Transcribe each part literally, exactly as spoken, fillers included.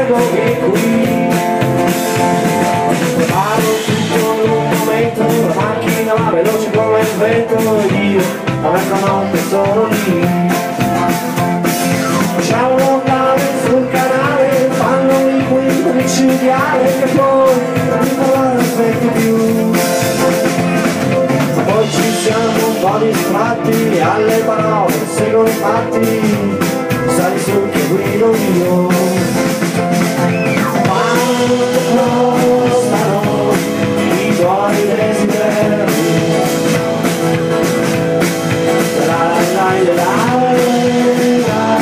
credo che qui preparo tutto in un momento, la macchina va veloce come il vento, io la mezzanotte sono lì. Facciamo lontane sul canale, fanno i quinto micidiale che poi non mi parlare aspetto più. Poi ci siamo un po' distratti, alle parole seguono i fatti, sali su che guido io. Quanto costano i tuoi desideri? La la la la la.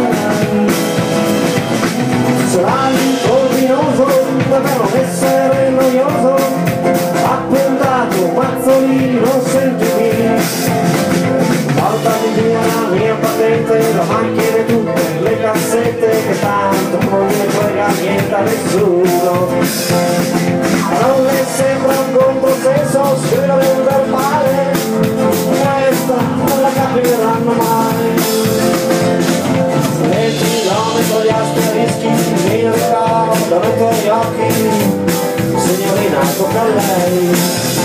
Sarà l'incombinoso, davvero essere noioso, appuntato, mazzolini, non senti qui. Portami via la mia patente, la macchina e tutte le cassette, che tanto non ne frega niente a nessuno. Parole sembra un controsenso, scrivere un verbale, questa non la capiranno mai. E chilometro di asterischi, mi ricordo davanti agli occhi, signorina tocca a lei.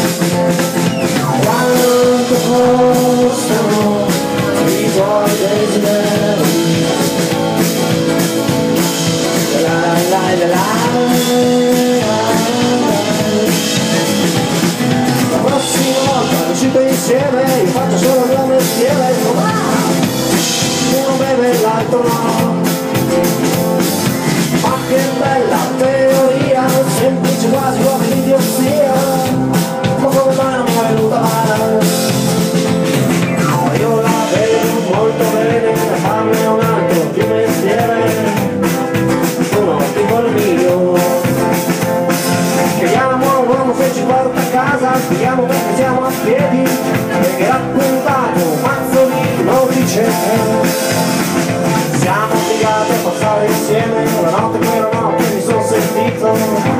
Quanto costano i tuoi desideri? La la la la. La prossima volta uscite insieme, io faccio solo il mio mestiere, uno beve l'altro no. Ma che bella teoria, semplice quasi come l'idiozia, ma come mai non mi è venuta male? Io la vedo molto bene, fammi un altro più mestiere, uno tipo il mio. Chiediamo a un uomo se ci porta a casa, spieghiamo perché siamo a piedi, perché raccontato mazzolino non dice. Siamo obbligati a passare insieme, la notte quella notte mi sono sentito